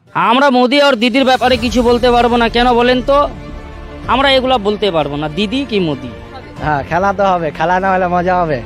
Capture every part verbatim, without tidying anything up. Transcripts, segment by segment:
আমরা মোদি আর দিদির ব্যাপারে কিছু বলতে পারবো না, কেন বলেন তো? আমরা এগুলা বলতে পারবো না, দিদি কি মোদি। হ্যাঁ, খেলা তো হবে, খেলা না হলে মজা হবে।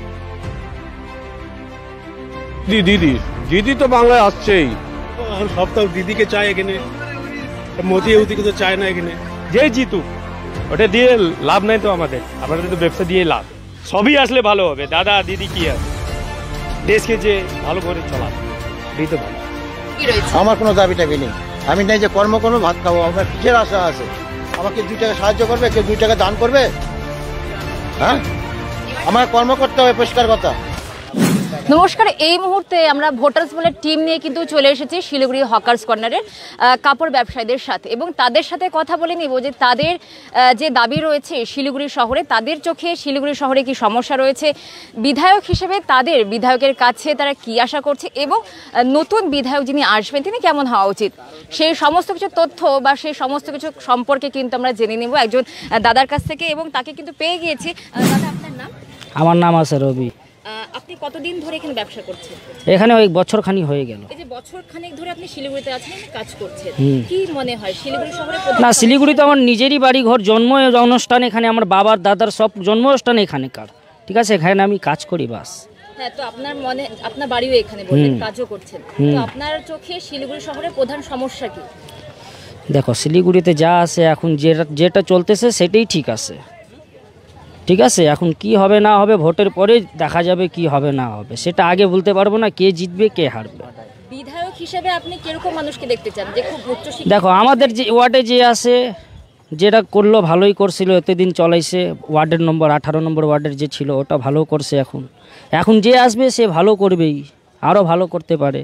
দিদি দিদি তো বাংলায় আসছেই, সব তো দিদিকে চায় এখানে, মোদি ওদিকে তো চায় না এখানে। যে জিতুক ওটা দিয়ে লাভ নাই তো, আমাদের আমাদের তো ব্যবসা দিয়ে লাভ। সবই আসলে ভালো হবে, দাদা দিদি কি আছে, দেশকে যে ভালো করে চলা এই তো ভালো। আমার কোনো দাবি টাবি নেই, আমি নেই যে কর্ম করবো ভাত খাবো, আমার কিসের আশা আছে? আমাকে দুই টাকা সাহায্য করবে, কেউ দুই টাকা দান করবে? হ্যাঁ, আমার কর্ম করতে হবে, পরিষ্কার কথা। নমস্কার, এই মুহূর্তে আমরা ভোটার্স বলের টিম নিয়ে কিন্তু চলে এসেছি শিলিগুড়ি হকার্স কর্নারের কাপড় ব্যবসায়ীদের সাথে, এবং তাদের সাথে কথা বলে নিব যে তাদের যে দাবি রয়েছে শিলিগুড়ি শহরে, তাদের চোখে শিলিগুড়ি শহরে কি সমস্যা রয়েছে, বিধায়ক হিসেবে তাদের বিধায়কের কাছে তারা কি আশা করছে, এবং নতুন বিধায়ক যিনি আসবেন তিনি কেমন হওয়া উচিত, সেই সমস্ত কিছু তথ্য বা সেই সমস্ত কিছু সম্পর্কে কিন্তু আমরা জেনে নেব একজন দাদার কাছ থেকে, এবং তাকে কিন্তু পেয়ে গিয়েছি। দাদা, আপনার নাম? আমার নাম আছে রবি। আপনি কতদিন ধরে এখানে ব্যবসা করছেন? এখানে ওই বছর খানি হয়ে গেল। এই যে বছর খানেক ধরে আপনি শিলিগুড়িতে আছেন, কাজ করছেন, কি মনে হয় শিলিগুড়ি শহরে? না, শিলিগুড়ি তো আমার নিজেরই বাড়ি ঘর, জন্ম অনুষ্ঠান এখানে, আমার বাবার দাদার সব জন্ম অনুষ্ঠান এখানেকার, ঠিক আছে, এখানে আমি কাজ করি বাস। হ্যাঁ, তো আপনার মনে, আপনার বাড়িও এখানে, বললেন কাজও করছেন, তো আপনার চোখে শিলিগুড়ি শহরের প্রধান সমস্যা কি? দেখো, শিলিগুড়িতে যা আছে এখন, যেটা যেটা চলতেছে সেটাই ঠিক আছে, ঠিক আছে। এখন কি হবে না হবে ভোটের পরে দেখা যাবে, কি হবে না হবে সেটা আগে বলতে পারবো না, কে জিতবে কে হারবে। বিধায়ক হিসেবে আপনি কিরকম মানুষকে দেখতে চান, যে খুব উচ্চ শিক্ষিত? দেখো, আমাদের যে ওয়ার্ডে যে আছে, যেটা করলো ভালোই করছিল, এতদিন চলাইছে, ওয়ার্ডের নম্বর আঠারো নম্বর ওয়ার্ডের যে ছিল ওটা ভালো করছে। এখন এখন যে আসবে সে ভালো করবেই, আরও ভালো করতে পারে।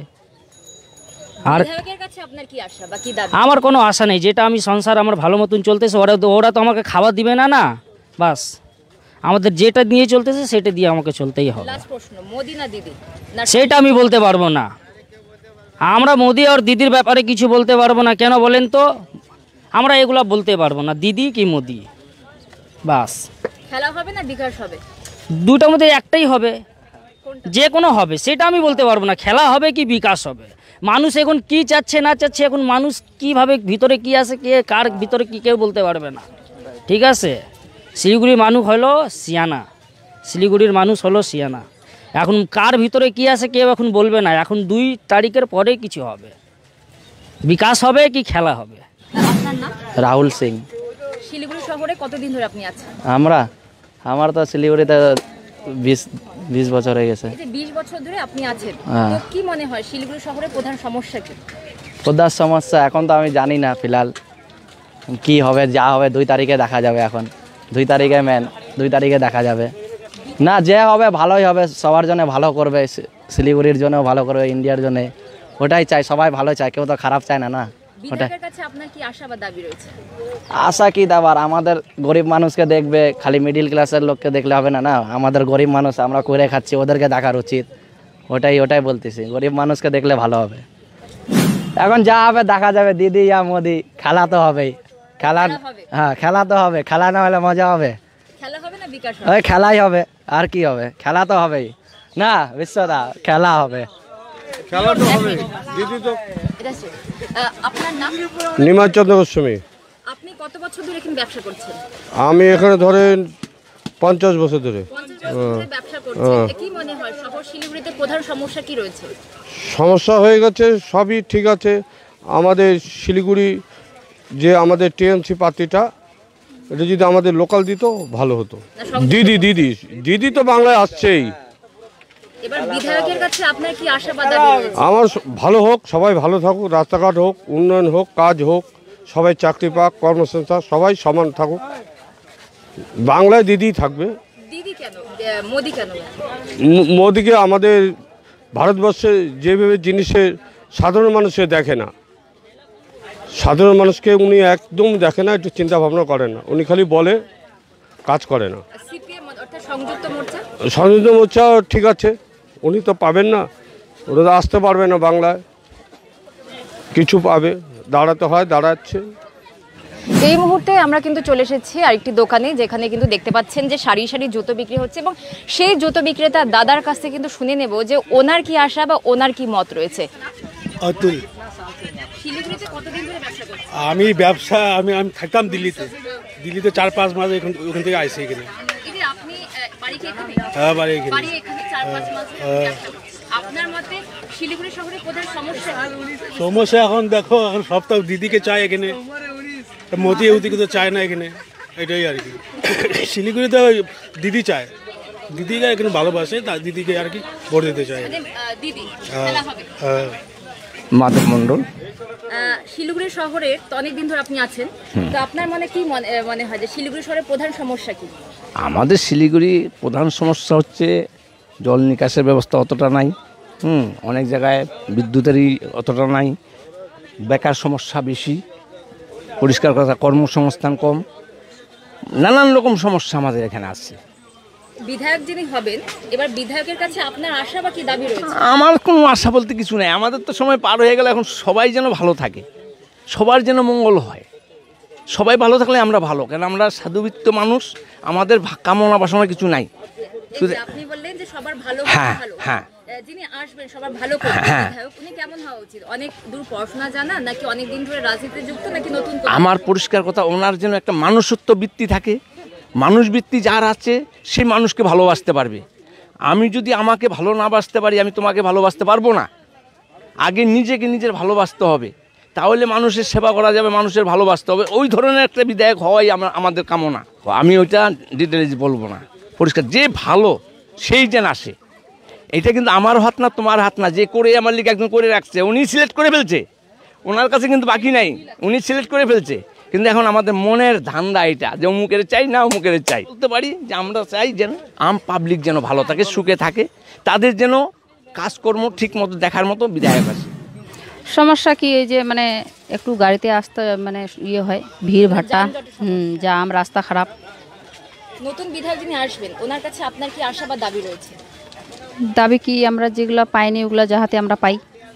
আর আপনার কি আশা বা কি দাবি? আমার কোনো আশা নেই, যেটা আমি সংসার আমার ভালো মতন চলতেছে, ওরা ওরা তো আমাকে খাবার দিবে না, না বাস, আমাদের যেটা নিয়ে চলতেছে সেটা দিয়ে আমাকে চলতেই হবে। লাস্ট প্রশ্ন, মোদি না দিদি? সেটা আমি বলতে পারবো না, আমরা মোদি আর দিদির ব্যাপারে কিছু বলতে পারবো না, কেন বলেন তো? আমরা এগুলা বলতে পারবো না, দিদি কি মোদি বাস। খেলা হবে না বিকাশ হবে? দুটার মধ্যে একটাই হবে, যে কোনো হবে, সেটা আমি বলতে পারবো না। খেলা হবে কি বিকাশ হবে, মানুষ এখন কি চাচ্ছে না চাচ্ছে, এখন মানুষ কিভাবে ভিতরে কি আছে, কে কার ভিতরে কি কেউ বলতে পারবে না, ঠিক আছে। শিলিগুড়ির মানুষ হলো সিয়ানা, শিলিগুড়ির মানুষ হলো সিয়ানা, এখন কার ভিতরে কি আছে কেউ এখন বলবে না। এখন দুই তারিখের পরে কিছু হবে, বিকাশ হবে কি খেলা হবে। আপনার নাম? রাহুল সিং। শিলিগুড়ি শহরে কতদিন ধরে আপনি আছেন? আমরা আমার তো শিলিগুড়িতে বিশ বিশ বছর হয়ে গেছে। বিশ বছর ধরে আপনি আছেন, তো কি মনে হয় শিলিগুড়ি শহরের প্রধান সমস্যা কি? প্রধান সমস্যা এখন তো আমি জানি না, ফিলহাল কি হবে যা হবে দুই তারিখে দেখা যাবে। এখন দুই তারিখে মেন, দুই তারিখে দেখা যাবে। না, যে হবে ভালোই হবে, সবার জন্য ভালো করবে, শিলিগুড়ির জন্য ভালো করবে, ইন্ডিয়ার জন্য, ওটাই চাই, সবাই ভালো চায়, কেউ তো খারাপ চায় না। না, বিধায়কের কাছে আপনার কি আশা বা দাবি রয়েছে? আশা কি দাবার, আমাদের গরিব মানুষকে দেখবে, খালি মিডিল ক্লাসের লোককে দেখলে হবে না। না, আমাদের গরিব মানুষ, আমরা করে খাচ্ছি, ওদেরকে দেখার উচিত, ওটাই ওটাই বলতেছি, গরিব মানুষকে দেখলে ভালো হবে। এখন যা হবে দেখা যাবে, দিদি ইয়া মোদি, খেলা তো হবেই, খেলা, হ্যাঁ খেলা তো হবে, খেলা না হলে মজা হবে। খেলা হবে না বিকাশ হবে? ওই খেলাই হবে, আর কি হবে, খেলা তো হবেই না বিশ্বদা, খেলা হবে, খেলা তো হবে। দিদি তো। আপনার নাম? নিমাই চন্দ্র গোস্বামী। আপনি কত বছর ধরে এখানে ব্যবসা করছেন? আমি এখানে ধরেন পঞ্চাশ বছর ধরে ব্যবসা করছেন। কি মনে হয় শহর শিলিগুড়িতে প্রধান সমস্যা কি রয়েছে? সমস্যা হয়ে গেছে, সবই ঠিক আছে। আমাদের শিলিগুড়ি যে আমাদের টিএমসি পার্টিটা, এটা যদি আমাদের লোকাল দিত ভালো হতো। দিদি দিদি দিদি তো বাংলায় আসছেই। এবার বিধায়কের কাছে আপনার কি আশা বা দাবি রয়েছে? আমার ভালো হোক, সবাই ভালো থাকুক, রাস্তাঘাট হোক, উন্নয়ন হোক, কাজ হোক, সবাই চাকরি পাক, কর্মসংস্থান, সবাই সমান থাকুক। বাংলায় দিদি থাকবে। দিদি কেন, মোদি কেন? মোদিকে আমাদের ভারতবর্ষে যেভাবে জিনিসের সাধারণ মানুষে দেখে না, সাধারণ মানুষকে উনি একদম দেখে না, একটু চিন্তা ভাবনা করেন না, উনি খালি বলে, কাজ করে না। সংযুক্ত মোর্চা, সংযুক্ত মোর্চা ঠিক আছে, উনি তো পাবেন না, ওরা তো আসতে পারবে না, বাংলায় কিছু পাবে, দাঁড়াতে হয়, দাঁড়াচ্ছে। এই মুহূর্তে আমরা কিন্তু চলে এসেছি আরেকটি দোকানে, যেখানে কিন্তু দেখতে পাচ্ছেন যে সারি সারি জুতো বিক্রি হচ্ছে, এবং সেই জুতো বিক্রেতা দাদার কাছ থেকে কিন্তু শুনে নেব যে ওনার কি আশা বা ওনার কি মত রয়েছে। অতুল। শিলিগুড়িতে কতদিন ধরে ব্যবসা করছেন? আমি ব্যবসা আমি আমি থাকতাম দিল্লিতে দিল্লিতে চার পাঁচ মাস এখান ওখান থেকে আইসি এখানে। এই যে আপনি আহ, বাড়ি কি এখানে? হ্যাঁ বাড়ি এখানে। বাড়ি এখানে চার পাঁচ মাস ধরে ব্যবসা করছেন। আপনার মতে শিলিগুড়ি শহরের প্রধান সমস্যা কি? সমস্যা এখন দেখো এখন সব তো দিদিকে চায় এখানে, মোদি ওদিকে তো চায় না এখানে, এটাই আর কি। শিলিগুড়িতে দিদি চায়, দিদিরা এখানে ভালোবাসে, তার দিদিকে আর কি ভোট দিতে চায়। মানে, আহ, দিদি খেলা হবে। হ্যাঁ মাধব মণ্ডল। আহ, শিলিগুড়ি শহরে তো অনেকদিন ধরে আপনি আছেন, তো আপনার মনে কি মনে আহ, মনে হয় যে শিলিগুড়ি শহরের প্রধান সমস্যা কি? আমাদের শিলিগুড়ি প্রধান সমস্যা হচ্ছে জল নিকাশের ব্যবস্থা অতটা নাই, হুম অনেক জায়গায় বিদ্যুতেরই অতটা নাই, বেকার সমস্যা বেশি, পরিষ্কার কথা কর্মসংস্থান কম, নানান রকম সমস্যা আমাদের এখানে আছে। বিধায়ক যিনি হবেন, এবার বিধায়কের কাছে আপনার আশা বা কি দাবি রয়েছে? আমার কোনো আশা বলতে কিছু নেই, আমাদের তো সময় পার হয়ে গেল, এখন সবাই যেন ভালো থাকে, সবার যেন মঙ্গল হয়, সবাই ভালো থাকলে আমরা ভালো, কেন আমরা সাধুবৃত্ত মানুষ, আমাদের ভা- কামনা বাসনা কিছু নাই। এই যে আপনি বললেন যে সবার ভালো হলে হ্যাঁ, ভালো, হ্যাঁ। আহ, যিনি আসবেন সবার ভালো করবেন হ্যাঁ। বিধায়ক, উনি কেমন হওয়া উচিত? অনেক দূর পড়াশোনা জানা, নাকি অনেক দিন ধরে রাজনীতিতে যুক্ত, নাকি নতুন কোনো? আমার পরিষ্কার কথা, ওনার যেন একটা মানুষত্ব বৃত্তি থাকে, মানুষ বৃত্তি যার আছে সে মানুষকে ভালোবাসতে পারবে। আমি যদি আমাকে ভালো না বাসতে পারি, আমি তোমাকে ভালোবাসতে পারবো না। আগে নিজেকে নিজের ভালোবাসতে হবে, তাহলে মানুষের সেবা করা যাবে, মানুষের ভালোবাসতে হবে। ওই ধরনের একটা বিধায়ক হওয়াই আমরা আমাদের কামনা। আমি ওইটা ডিটেলস বলবো না, পরিষ্কার যে ভালো সেই যেন আসে। এটা কিন্তু আমার হাত না, তোমার হাত না, যে করে আমার লিগে একজন করে রাখছে, উনি সিলেক্ট করে ফেলছে, ওনার কাছে কিন্তু বাকি নাই, উনি সিলেক্ট করে ফেলছে। কিন্তু এখন আমাদের মনের ধান্দা এটা যে অমুকের চাই না অমুকের চাই, বলতে পারি যে আমরা চাই যেন আম পাবলিক যেন ভালো থাকে, সুখে থাকে, তাদের যেন কাজকর্ম ঠিক মতো দেখার মতো বিধায়ক আছে। সমস্যা কি, এই যে মানে একটু গাড়িতে আসতে মানে ইয়ে হয়, ভিড় ভাট্টা, হুম জাম, রাস্তা খারাপ। নতুন বিধায়ক যিনি আসবেন, ওনার কাছে আপনার কি আশা বা দাবি রয়েছে? দাবি কি, আমরা যেগুলো পাইনি ওগুলো যাহাতে আমরা পাই।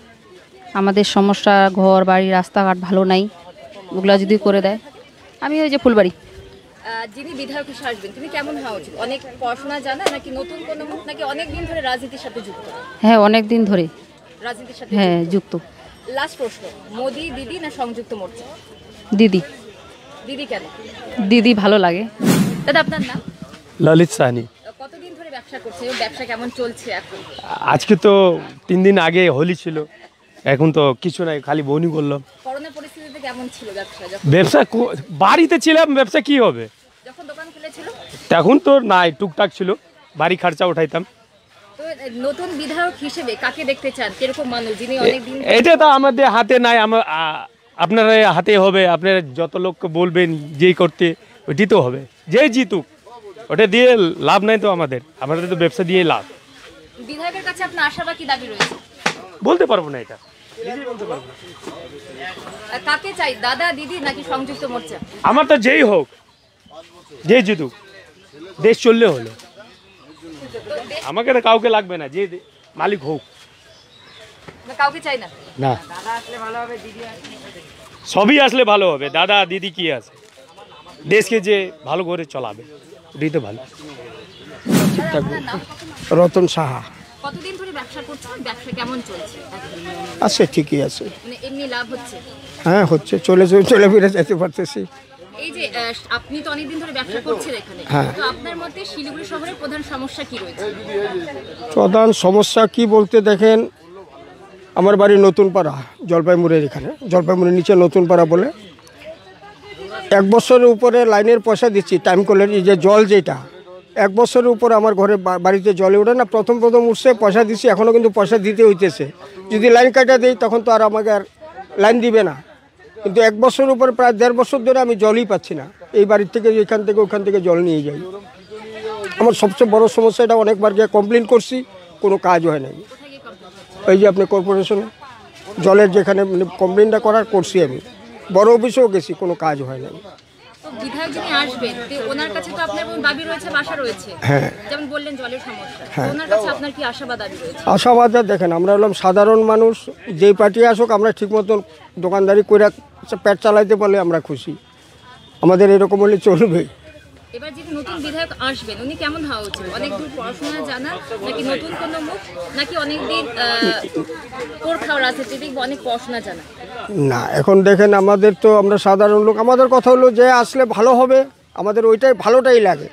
আমাদের সমস্যা, ঘর বাড়ি রাস্তাঘাট ভালো নাই, ওগুলো যদি করে দেয়। আমি ওই যে ফুলবাড়ি। আহ, যিনি বিধায়ক হিসেবে আসবেন তিনি কেমন হওয়া উচিত? অনেক পড়াশোনা জানা, নাকি নতুন কোনো মুখ, নাকি অনেক দিন ধরে রাজনীতির সাথে যুক্ত? হ্যাঁ অনেক দিন ধরে রাজনীতির সাথে হ্যাঁ যুক্ত। লাস্ট প্রশ্ন, মোদি দিদি না সংযুক্ত মোর্চা? দিদি। দিদি কেন? দিদি ভালো লাগে। দাদা আপনার নাম? ললিত সাহনি। কতদিন ধরে ব্যবসা করছেন এবং ব্যবসা কেমন চলছে এখন? আজকে তো তিন দিন আগে হোলি ছিল, এখন তো কিছু নাই, খালি বনি করলাম। করোনা পরিস্থিতিতে কেমন ছিল ব্যবসা? যখন ব্যবসা কো- বাড়িতে ছিলাম, ব্যবসা কি হবে? যখন দোকান খুলেছিল? তখন তো নাই, টুকটাক ছিল, বাড়ি খরচা উঠাইতাম। তো এ, নতুন বিধায়ক হিসেবে কাকে দেখতে চান? কিরকম মানুষ যিনি অনেক দিন? এটা তো আমাদের হাতে নাই, আমার আ- আপনার হাতে হবে, আপনারা যত লোককে বলবেন যেই করতে, ওইটি তো হবে, যে জিতুক ওটা দিয়ে লাভ নাই তো আমাদের, আমাদের তো ব্যবসা দিয়ে লাভ। বিধায়কের কাছে আপনার আশা বা কি দাবি রয়েছে? বলতে পারবো না এটা। আর কাকে চাই, দাদা দিদি নাকি সংযুক্ত মোর্চা? আমার তো যেই হোক, যে জিতুক, দেশ চললে হলো, আমাকে তো কাউকে লাগবে না, যে মালিক হোক। না, কাউকে চাই না? না, সবই আসলে ভালো হবে, দাদা দিদি কি আছে, দেশকে যে ভালো করে চলাবে এটাই তো ভালো। আপনার নাম? রতন সাহা। কতদিন ধরে ব্যবসা করছেন? ব্যবসা কেমন চলছে? আছে, ঠিকই আছে। মানে এমনি লাভ হচ্ছে? হ্যাঁ হচ্ছে, চলে চলে চলে ফিরে যেতে পারতেছি। এই যে আহ, আপনি তো অনেকদিন ধরে ব্যবসা করছেন এখানে, হ্যাঁ। তো আপনার মতে শিলিগুড়ি শহরের প্রধান সমস্যা কি রয়েছে? প্রধান সমস্যা কি বলতে, দেখেন আমার বাড়ি নতুন পাড়া, জলপাইগুড়ির এখানে, জলপাইগুড়ির নিচে নতুন পাড়া বলে। এক বছরের উপরে লাইনের পয়সা দিচ্ছি, টাইম কলের এই যে জল যেটা, এক বছরের উপরে আমার ঘরে বা- বাড়িতে জলে ওঠে না। প্রথম প্রথম উঠছে, পয়সা দিচ্ছি, এখনও কিন্তু পয়সা দিতে হইতেছে। যদি লাইন কাটা দিই তখন তো আর আমাকে আর লাইন দিবে না। কিন্তু এক বছরের উপরে প্রায় দেড় বছর ধরে আমি জলই পাচ্ছি না। এই বাড়ির থেকে এখান থেকে ওখান থেকে জল নিয়ে যাই। আমার সবচেয়ে বড় সমস্যা এটা, অনেকবার গিয়ে কমপ্লেন করছি, কোনো কাজ হয় নাই। এই যে আপনি কর্পোরেশন জলের যেখানে কমপ্লেনটা করার করছি, আমি বড় অফিসেও গেছি, কোনো কাজ হয় নাই। তো বিধায়ক যিনি আসবেন, তো ওনার কাছে তো আপনার কোনো দাবি রয়েছে, বাসা রয়েছে, হ্যাঁ। যেমন বললেন জলের সমস্যা, তো ওনার কাছে আপনার কি আশা বা দাবি রয়েছে? আশাবাদ, দেখেন আমরা হলাম সাধারণ মানুষ, যেই পার্টি আসুক আমরা ঠিক মতন দোকানদারি করে পেট চালাইতে পারলে আমরা খুশি। আমাদের এরকম হলে চলবে। এবার যদি নতুন বিধায়ক আসবেন উনি কেমন হওয়া উচিত? অনেক দূর পড়াশোনা জানা, নাকি নতুন কোনো মুখ, নাকি অনেকদিন কোর খাওয়া রাজনীতিবিদ বা অনেক পড়াশোনা জানা? না, এখন দেখেন আমাদের তো আমরা সাধারণ লোক, আমাদের কথা হলো যে আসলে ভালো হবে, আমাদের ওইটাই ভালোটাই লাগে।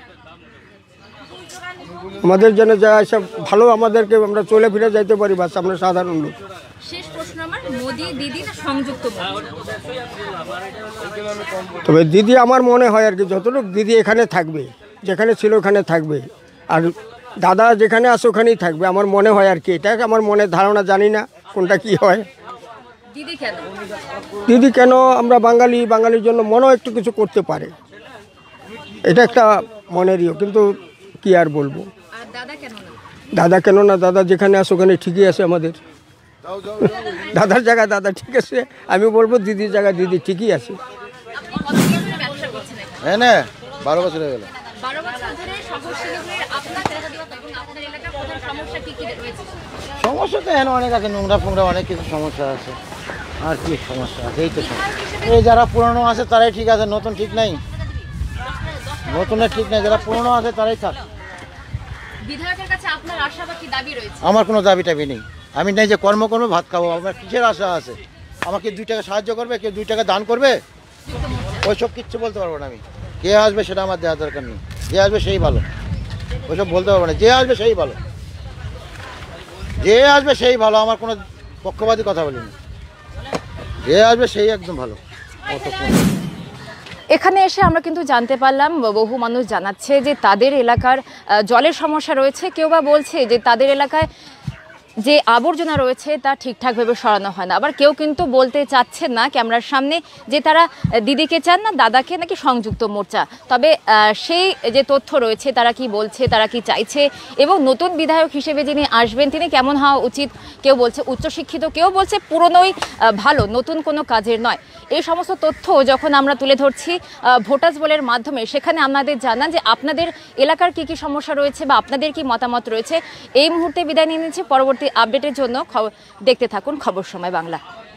আমাদের জন্য যা সব ভালো, আমাদেরকে আমরা চলে ফিরে যাইতে পারি, বাস আমরা সাধারণ লোক। শেষ প্রশ্ন আমার, মোদি দিদি না সংযুক্ত মোর্চা? তবে দিদি আমার মনে হয় আর কি, যতটুকু দিদি এখানে থাকবে, যেখানে ছিল ওখানে থাকবে, আর দাদা যেখানে আছে ওখানেই থাকবে আমার মনে হয় আর কি। এটা আমার মনের ধারণা, জানি না কোনটা কি হয়। দিদি কেন? দিদি কেন, আমরা বাঙালি, বাঙালির জন্য মনেও একটু কিছু করতে পারে, এটা একটা মনেরইও, কিন্তু কি আর বলবো। আর দাদা কেন না? দাদা কেন না, দাদা যেখানে আছে ওখানে ঠিকই আছে আমাদের। দাদার জায়গায় দাদা ঠিক আছে, আমি বলবো দিদির জায়গায় দিদি ঠিকই আছে। আপনি কতদিন ধরে ব্যবসা করছেন এখানে? হ্যাঁ না, বারো বছর হয়ে গেল। বারো বছর ধরে শহর শিলিগুড়ির আপনার এলাকা এবং আপনার এলাকার প্রধান সমস্যা কি কি রয়েছে? সমস্যা তো এখানে অনেক আছে, নোংরা ফোংরা অনেক কিছু সমস্যা আছে। আর কি সমস্যা আছে, এই তো সমস্যা। এই যারা পুরনো আছে তারাই ঠিক আছে, নতুন ঠিক নাই, নতুনের ঠিক নাই, যারা পুরনো আছে তারাই থাক। বিধায়কের কাছে আপনার আশা বা কি দাবি রয়েছে? আমার কোনো দাবি টাবি নেই, আমি নেই যে কর্ম করবো ভাত খাবো, আমার কিসের আশা আছে? আমাকে দুই টাকা সাহায্য করবে, কেউ দুই টাকা দান করবে, ওইসব কিচ্ছু বলতে পারবো না আমি। কে আসবে সেটা আমার দেওয়ার দরকার নেই, যে আসবে সেই ভালো, ওইসব বলতে পারবো না। যে আসবে সেই ভালো, যে আসবে সেই ভালো, আমার কোনো পক্ষপাতী কথা বলিনি, যে আসবে সেই একদম ভালো। এখানে এসে আমরা কিন্তু জানতে পারলাম, বহু মানুষ জানাচ্ছে যে তাদের এলাকার জলের সমস্যা রয়েছে, কেউ বা বলছে যে তাদের এলাকায় যে আবর্জনা রয়েছে তা ঠিকঠাকভাবে সরানো হয় না। আবার কেউ কিন্তু বলতে চাচ্ছেন না ক্যামেরার সামনে যে তারা দিদিকে চান না দাদাকে, নাকি সংযুক্ত মোর্চা। তবে সেই যে তথ্য রয়েছে, তারা কি বলছে, তারা কি চাইছে, এবং নতুন বিধায়ক হিসেবে যিনি আসবেন তিনি কেমন হওয়া উচিত, কেউ বলছে উচ্চশিক্ষিত, কেউ বলছে পুরনোই ভালো, নতুন কোনো কাজের নয়। এই সমস্ত তথ্য যখন আমরা তুলে ধরছি ভোটার্স বলের মাধ্যমে, সেখানে আমাদের জানান যে আপনাদের এলাকার কি কি সমস্যা রয়েছে বা আপনাদের কি মতামত রয়েছে। এই মুহূর্তে বিদায় নিয়ে নিচ্ছি, পরবর্তী আপডেটের জন্য দেখতে থাকুন খবর সময় বাংলা।